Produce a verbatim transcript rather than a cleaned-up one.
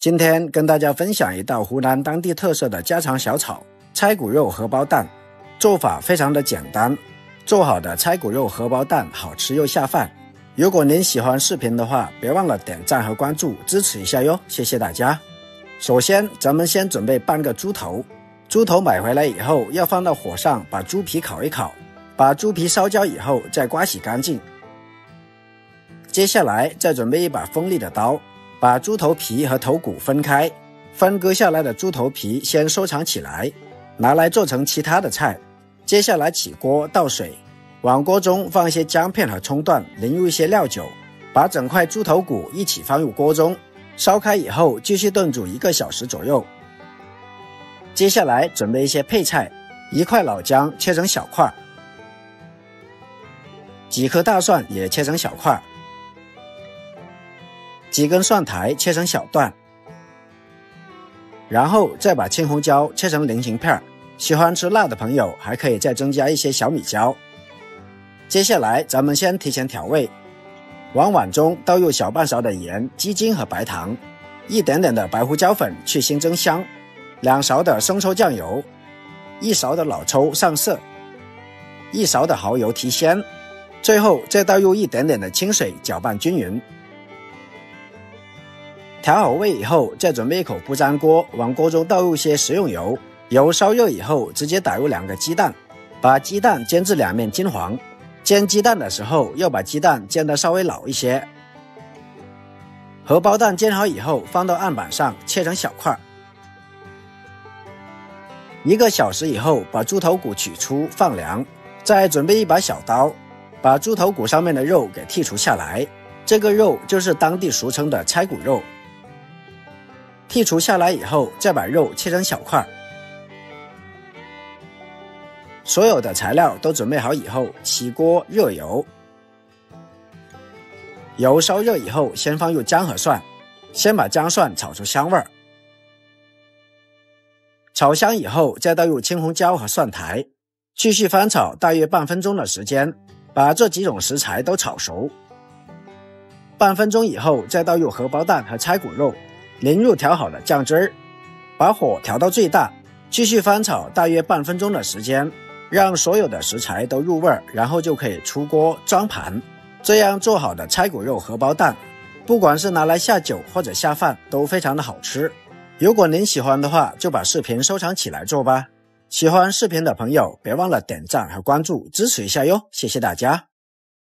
今天跟大家分享一道湖南当地特色的家常小炒拆骨肉荷包蛋，做法非常的简单，做好的拆骨肉荷包蛋好吃又下饭。如果您喜欢视频的话，别忘了点赞和关注支持一下哟，谢谢大家。首先咱们先准备半个猪头，猪头买回来以后要放到火上把猪皮烤一烤，把猪皮烧焦以后再刮洗干净。接下来再准备一把锋利的刀，把猪头皮和头骨分开，分割下来的猪头皮先收藏起来，拿来做成其他的菜。接下来起锅倒水，往锅中放一些姜片和葱段，淋入一些料酒，把整块猪头骨一起放入锅中，烧开以后继续炖煮一个小时左右。接下来准备一些配菜，一块老姜切成小块，几颗大蒜也切成小块，几根蒜苔切成小段，然后再把青红椒切成菱形片，喜欢吃辣的朋友还可以再增加一些小米椒。接下来咱们先提前调味，往碗中倒入小半勺的盐、鸡精和白糖，一点点的白胡椒粉去腥增香，两勺的生抽酱油，一勺的老抽上色，一勺的蚝油提鲜，最后再倒入一点点的清水搅拌均匀。调好味以后，再准备一口不粘锅，往锅中倒入些食用油，油烧热以后直接打入两个鸡蛋，把鸡蛋煎至两面金黄。煎鸡蛋的时候要把鸡蛋煎得稍微老一些。荷包蛋煎好以后放到案板上切成小块。一个小时以后把猪头骨取出放凉，再准备一把小刀，把猪头骨上面的肉给剔除下来，这个肉就是当地俗称的拆骨肉。剔除下来以后再把肉切成小块。所有的材料都准备好以后，起锅热油，油烧热以后先放入姜和蒜，先把姜蒜炒出香味儿，炒香以后再倒入青红椒和蒜苔，继续翻炒大约半分钟的时间，把这几种食材都炒熟。半分钟以后再倒入荷包蛋和拆骨肉，淋入调好的酱汁儿，把火调到最大，继续翻炒大约半分钟的时间，让所有的食材都入味儿，然后就可以出锅装盘。这样做好的拆骨肉荷包蛋，不管是拿来下酒或者下饭都非常的好吃。如果您喜欢的话，就把视频收藏起来做吧。喜欢视频的朋友别忘了点赞和关注支持一下哟，谢谢大家。